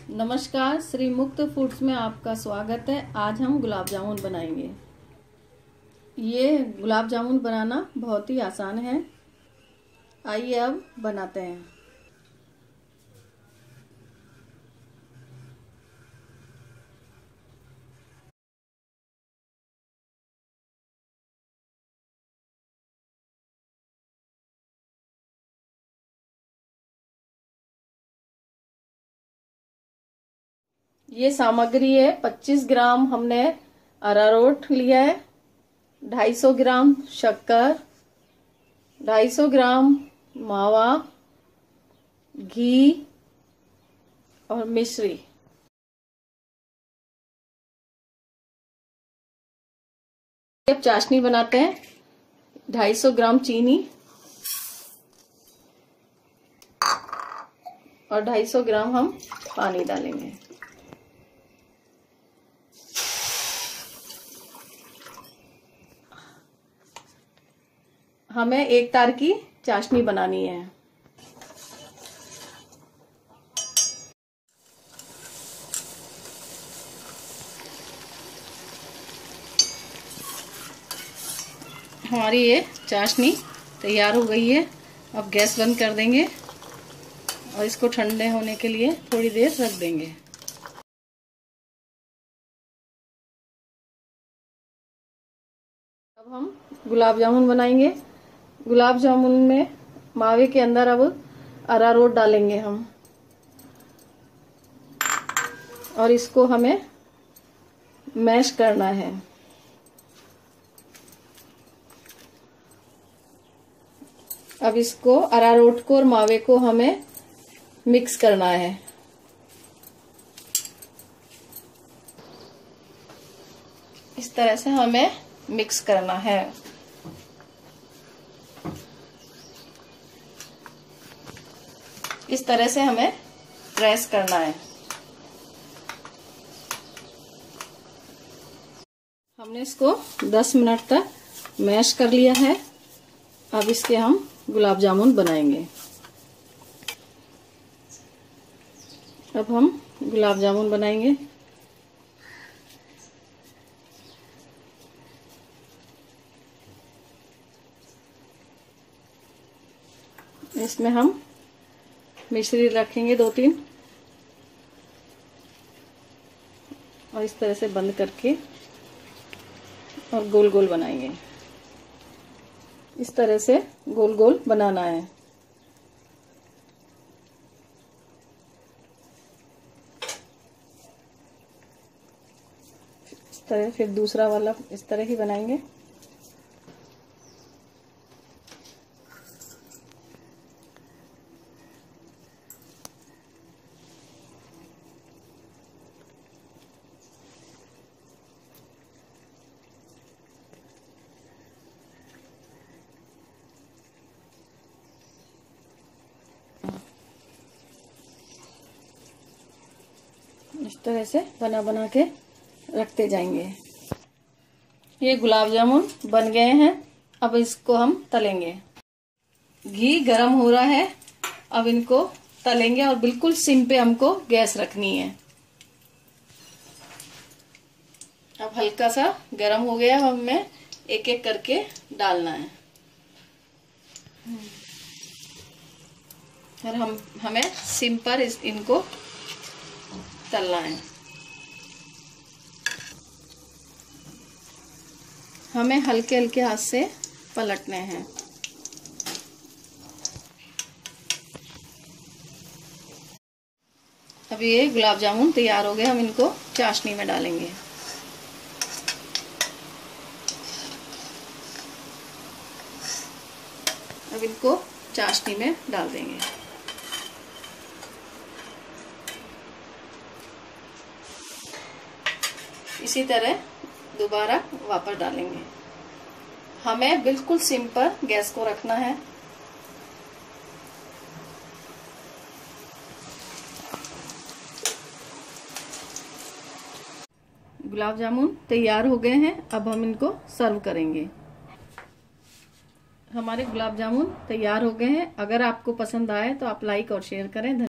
नमस्कार, श्री मुक्त फूड्स में आपका स्वागत है। आज हम गुलाब जामुन बनाएंगे। ये गुलाब जामुन बनाना बहुत ही आसान है। आइए अब बनाते हैं। ये सामग्री है। 25 ग्राम हमने अरारोट लिया है, 250 ग्राम शक्कर, 250 ग्राम मावा, घी और मिश्री। अब चाशनी बनाते हैं। 250 ग्राम चीनी और 250 ग्राम हम पानी डालेंगे। हमें एक तार की चाशनी बनानी है। हमारी ये चाशनी तैयार हो गई है। अब गैस बंद कर देंगे और इसको ठंडे होने के लिए थोड़ी देर रख देंगे। अब हम गुलाब जामुन बनाएंगे। गुलाब जामुन में मावे के अंदर अब अरारोट डालेंगे हम, और इसको हमें मैश करना है। अब इसको अरारोट को और मावे को हमें मिक्स करना है। इस तरह से हमें मिक्स करना है। इस तरह से हमें प्रेस करना है। हमने इसको 10 मिनट तक मैश कर लिया है। अब इसके हम गुलाब जामुन बनाएंगे। अब हम गुलाब जामुन बनाएंगे। इसमें हम मिश्री रखेंगे 2-3 और इस तरह से बंद करके और गोल गोल बनाएंगे। इस तरह से गोल गोल बनाना है। इस तरह फिर दूसरा वाला इस तरह ही बनाएंगे। इस तरह से बना बना के रखते जाएंगे। ये गुलाब जामुन बन गए हैं। अब इसको हम तलेंगे। घी गरम हो रहा है। अब इनको तलेंगे और बिल्कुल सिम पे हमको गैस रखनी है। अब हल्का सा गरम हो गया। अब हमें एक एक करके डालना है और हमें सिम पर इनको तलना है। हमें हल्के हल्के हाथ से पलटने हैं। अब ये गुलाब जामुन तैयार हो गए। हम इनको चाशनी में डालेंगे। अब इनको चाशनी में डाल देंगे। इसी तरह दोबारा वापस डालेंगे। हमें बिल्कुल सिम पर गैस को रखना है। गुलाब जामुन तैयार हो गए हैं। अब हम इनको सर्व करेंगे। हमारे गुलाब जामुन तैयार हो गए हैं। अगर आपको पसंद आए तो आप लाइक और शेयर करें।